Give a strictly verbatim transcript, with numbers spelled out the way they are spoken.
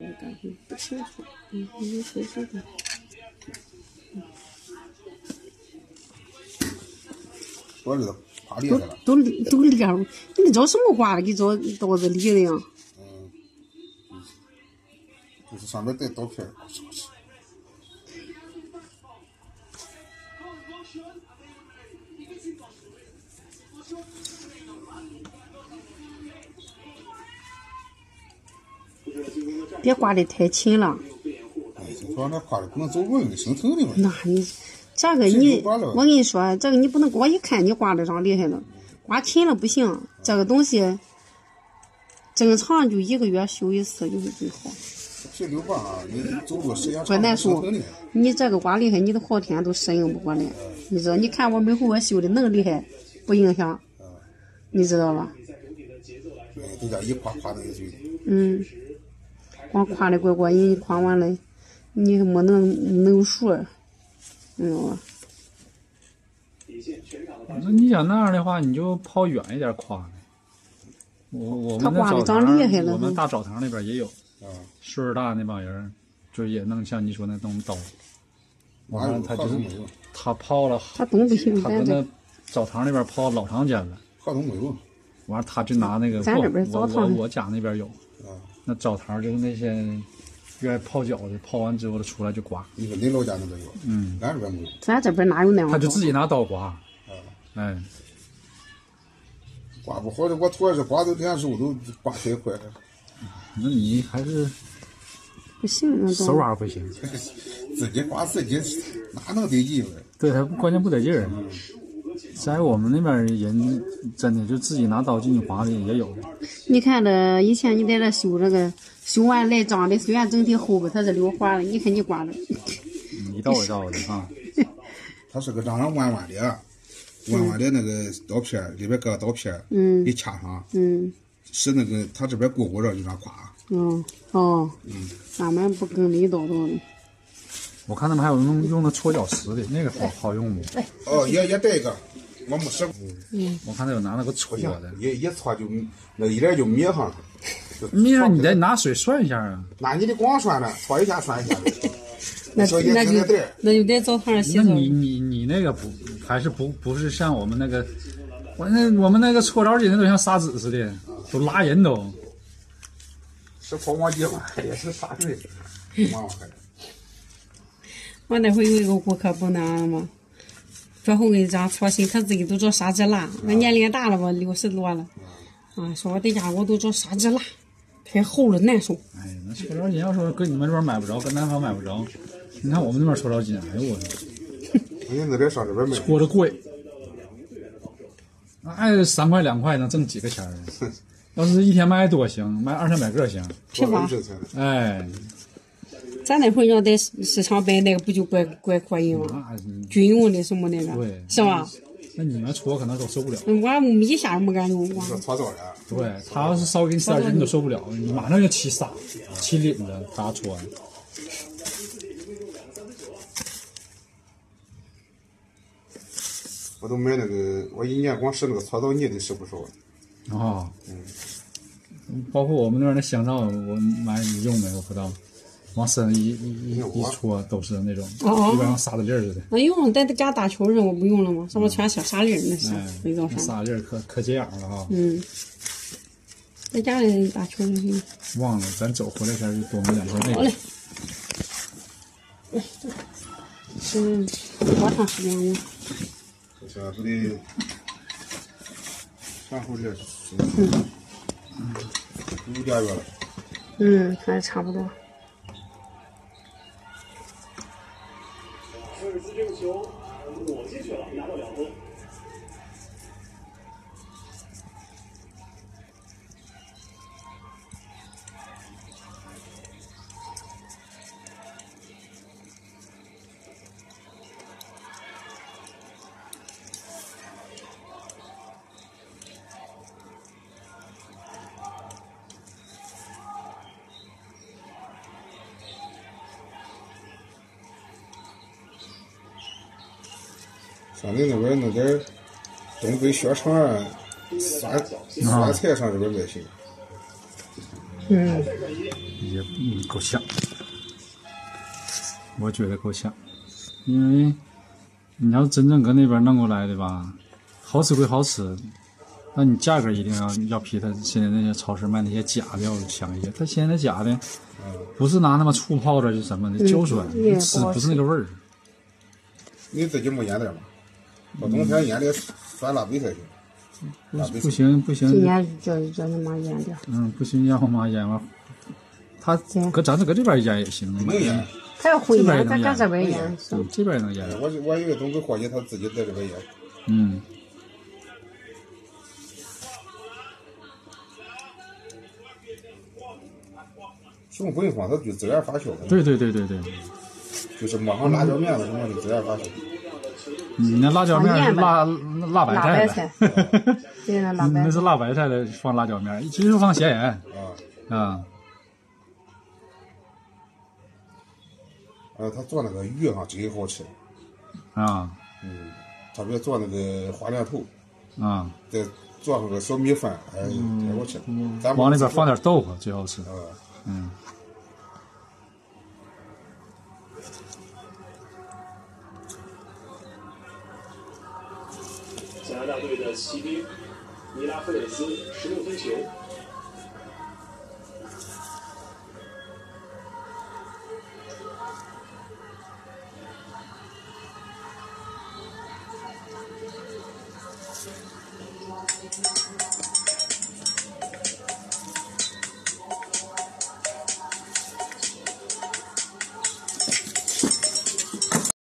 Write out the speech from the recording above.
不清楚，嗯，你说说的。 我知道，刮裂开了。 都都都裂了，你找什么刮的？给找刀子裂的呀？ 嗯，就是上面带刀片儿。 别刮得太勤了。 哎，就说那刮的不能走纹的，生疼的嘛。 那你这个你，我跟你说，这个你不能我一看你刮的上厉害了，刮勤了不行。这个东西正常就一个月修一次就是最好。 皮瘤疤啊，你走路时间长了生疼的。你这个刮厉害，你的后天都适应不过来。你知道？你看我每回我修的能厉害，不影响。你知道吧？ 哎，都叫一夸夸那一嘴。 嗯。光夸的怪过瘾，夸完了，你没能没有数，知道吧？ 那你想那样的话，你就跑远一点夸。我我们那澡堂， 我们大澡堂那边也有，岁数大那帮人，就也能像你说那种刀。完了，他就是他泡了， 他懂不行， 他搁那澡堂那边泡老长间了。 泡东没有。 完了，他就拿那个，我我我家那边有。那澡堂就是那些愿意泡脚的，泡完之后他出来就刮。 你说你老家那边有？ 嗯， 咱这边没有。 咱这边哪有那样？ 他就自己拿刀刮。啊，哎， 刮不好的，我主要是刮都连手都刮太快了。 那你还是不行，那手腕不行。 自己刮自己哪能得劲了？ 对，他关键不得劲儿。嗯，在我们那边人真的就自己拿刀进去刮的也有。 你看这以前你在这修这个，修完来脏的，虽然整体厚吧，它是溜滑的。你看你刮的， 嗯，一道一道的啊。 它是个这样弯弯的，弯弯的那个刀片里边搁个刀片， 嗯， 一掐上， 嗯， 使那个它这边鼓鼓着就这样刮。 哦哦，嗯，咱们不跟里刀刀的。 我看他们还有用用的搓脚石的，那个好好用不？ 哦，也也带一个。我没试过， 嗯， 我看他有拿那个搓的， 一一搓就那一点就灭上了。 灭上你得拿水涮一下啊。 那你得光涮了，搓一下涮一下。 那那就那就得澡堂洗澡。 那你你你那个不还是不不是像我们那个，我那我们那个搓澡巾那都像砂纸似的，都拉人都。 是泡沫机嘛，也是砂水，蛮好看的。 我那回有一个顾客不那样嘛。最后给咱搓心，他自己都找砂纸蜡。我年龄大了吧，六十多了，啊，说我在家我都找砂纸蜡，太厚了难受。 哎，那搓澡巾要说搁你们这边买不着，搁南方买不着。你看我们那边搓澡巾，哎呦我操！ 你那边上这边买， 搓的贵，哎，三块两块能挣几个钱儿？要是一天卖多行，卖二三百个行。 是吧？ 哎。 咱那会儿要在市场摆那个不就怪怪过瘾吗？军用的什么那个， 对， 是吧？ 那你们搓可能都受不了。 我一下没敢用。 是搓澡的。 对，他要是稍微给你塞点，你都受不了，你马上就起沙、起领子，他搓。 我都买那个，我一年光使那个搓澡泥得使不少。 啊，嗯，包括我们那边的香皂，我买你用没？我不知道。往身上一一一一搓都是那种，基本上沙子粒儿似的。 那用在家打球上我不用了吗？上面全小沙粒儿那是，没找上。 沙粒儿可可解痒了哈。 嗯，在家里打球就行。 忘了，咱走回来前就多买两块那个。 好嘞。是多长时间呢？ 这下不得前后这嗯五个月了。 嗯，还差不多。 威尔斯这个球抹进去了，拿到两分。 像你那边弄点东北血肠啊、酸酸菜上这边卖行。 嗯， 也嗯够呛，我觉得够呛，因为你要真正搁那边弄过来的吧，好吃归好吃，那你价格一定要要比他现在那些超市卖那些假的要强一些。他现在假的不是拿那么醋泡着就什么的胶酸， 嗯、 吃不是那个味儿。 你自己没腌点吗？到冬天腌的酸辣白菜行。 不行不行， 今年叫叫你妈腌点。 嗯，不行，让我妈腌完。他搁咱这搁这边腌也行， 能腌。 他要会腌，咱搁这边腌行。 这边能腌。 我我以为东北伙计他自己在这边腌。 嗯。 熊粉方它就自然发酵。 对对对对对。 就是抹上辣椒面子什么的自然发酵。 你那辣椒面是辣辣白菜的， 对，那辣白菜。那是辣白菜的，放辣椒面，其实放咸盐。啊啊。 呃，他做那个鱼哈真好吃。 啊。 嗯，特别做那个花莲头。 啊。 再做那个小米饭，哎，太好吃。咱往里边放点豆腐最好吃。嗯。 加拿大队的骑兵尼拉菲雷斯十六分球。